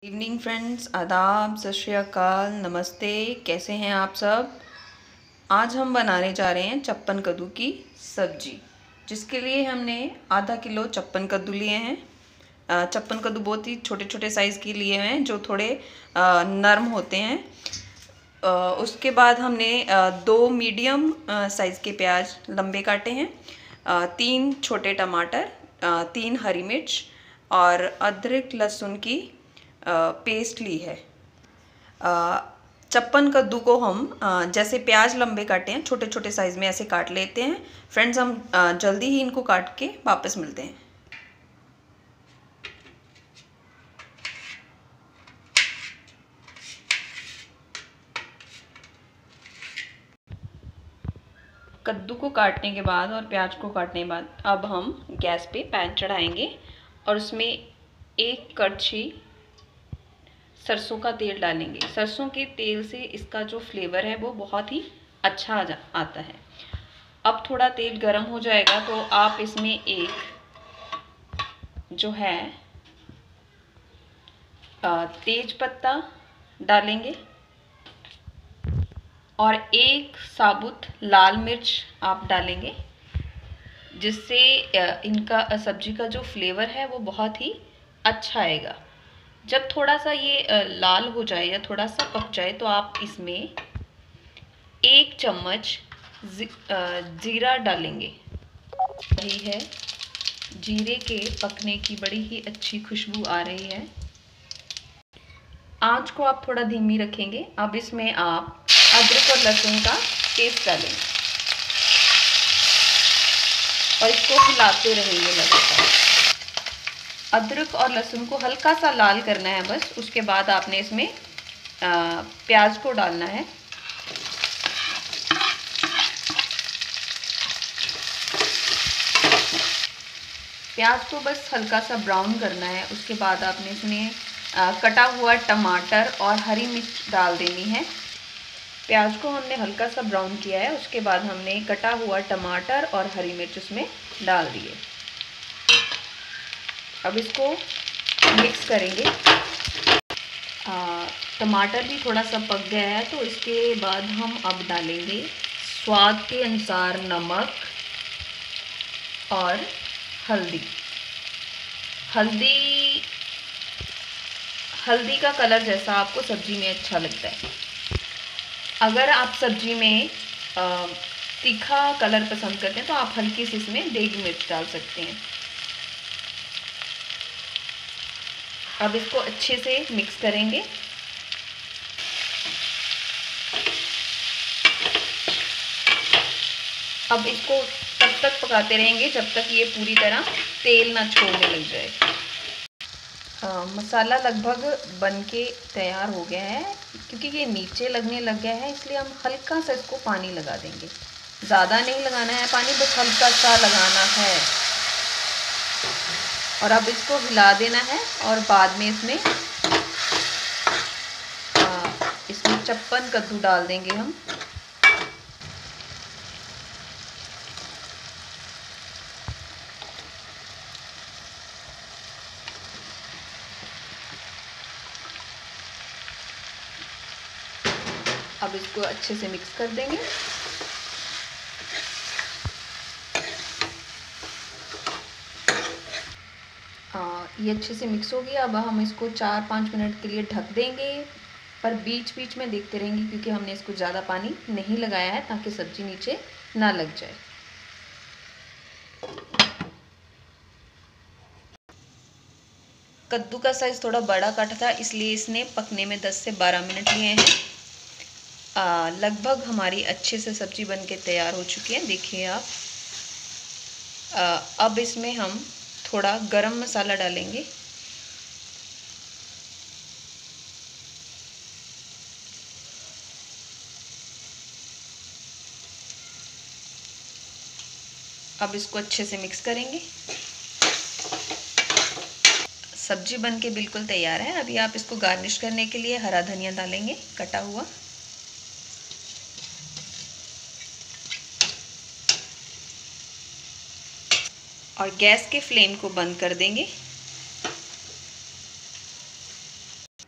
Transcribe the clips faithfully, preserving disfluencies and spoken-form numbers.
Evening friends, आदाब, सत श्री अकाल, नमस्ते। कैसे हैं आप सब। आज हम बनाने जा रहे हैं चप्पन कद्दू की सब्जी, जिसके लिए हमने आधा किलो चप्पन कद्दू लिए हैं। चप्पन कद्दू बहुत ही छोटे छोटे साइज़ के लिए हैं, जो थोड़े नरम होते हैं। उसके बाद हमने दो मीडियम साइज़ के प्याज लंबे काटे हैं, तीन छोटे टमाटर, तीन हरी मिर्च और अदरक लहसुन की पेस्ट ली है। चप्पन कद्दू को हम जैसे प्याज लंबे काटे हैं, छोटे छोटे साइज़ में ऐसे काट लेते हैं। फ्रेंड्स, हम जल्दी ही इनको काट के वापस मिलते हैं। कद्दू को काटने के बाद और प्याज को काटने के बाद अब हम गैस पे पैन चढ़ाएंगे और उसमें एक कड़छी सरसों का तेल डालेंगे। सरसों के तेल से इसका जो फ्लेवर है वो बहुत ही अच्छा आ आता है। अब थोड़ा तेल गर्म हो जाएगा तो आप इसमें एक जो है तेज पत्ता डालेंगे और एक साबुत लाल मिर्च आप डालेंगे, जिससे इनका सब्जी का जो फ्लेवर है वो बहुत ही अच्छा आएगा। जब थोड़ा सा ये लाल हो जाए या थोड़ा सा पक जाए तो आप इसमें एक चम्मच जीरा डालेंगे। रही है जीरे के पकने की बड़ी ही अच्छी खुशबू आ रही है। आंच को आप थोड़ा धीमी रखेंगे। अब इसमें आप अदरक और लहसुन का पेस्ट डालेंगे और इसको हिलाते रहेंगे लगातार। अदरक और लहसुन को हल्का सा लाल करना है बस। उसके बाद आपने इसमें आ, प्याज को डालना है। प्याज को बस हल्का सा ब्राउन करना है। उसके बाद आपने इसमें आ, कटा हुआ टमाटर और हरी मिर्च डाल देनी है। प्याज को हमने हल्का सा ब्राउन किया है। उसके बाद हमने कटा हुआ टमाटर और हरी मिर्च उसमें डाल दिए। अब इसको मिक्स करेंगे। आ, टमाटर भी थोड़ा सा पक गया है तो इसके बाद हम अब डालेंगे स्वाद के अनुसार नमक और हल्दी। हल्दी हल्दी का कलर जैसा आपको सब्जी में अच्छा लगता है। अगर आप सब्जी में आ, तीखा कलर पसंद करते हैं तो आप हल्की सी इसमें देगी मिर्च डाल सकते हैं। अब इसको अच्छे से मिक्स करेंगे। अब इसको तब तक पकाते रहेंगे जब तक ये पूरी तरह तेल ना छोड़ने लग जाए। आ, मसाला लगभग बनके तैयार हो गया है। क्योंकि ये नीचे लगने लग गया है इसलिए हम हल्का सा इसको पानी लगा देंगे। ज़्यादा नहीं लगाना है पानी, बस हल्का सा लगाना है। और अब इसको हिला देना है और बाद में इसमें आ, इसमें चप्पन कद्दू डाल देंगे हम। अब इसको अच्छे से मिक्स कर देंगे। आ, ये अच्छे से मिक्स हो गया। अब हम इसको चार पाँच मिनट के लिए ढक देंगे, पर बीच बीच में देखते रहेंगे क्योंकि हमने इसको ज़्यादा पानी नहीं लगाया है ताकि सब्जी नीचे ना लग जाए। कद्दू का साइज़ थोड़ा बड़ा काटा था इसलिए इसने पकने में दस से बारह मिनट लिए हैं। आ, लगभग हमारी अच्छे से सब्जी बन के तैयार हो चुकी है। देखिए आप। आ, अब इसमें हम थोड़ा गरम मसाला डालेंगे। अब इसको अच्छे से मिक्स करेंगे। सब्जी बन के बिल्कुल तैयार है। अभी आप इसको गार्निश करने के लिए हरा धनिया डालेंगे कटा हुआ। और गैस के फ्लेम को बंद कर देंगे।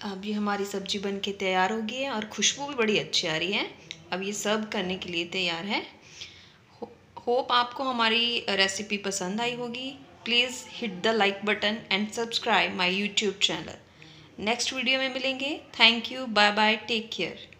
अब ये हमारी सब्जी बन के तैयार हो गई है और खुशबू भी बड़ी अच्छी आ रही है। अब ये सर्व करने के लिए तैयार है। हो, होप आपको हमारी रेसिपी पसंद आई होगी। Please hit the like button and subscribe my YouTube channel. Next video में मिलेंगे। Thank you, bye bye, take care.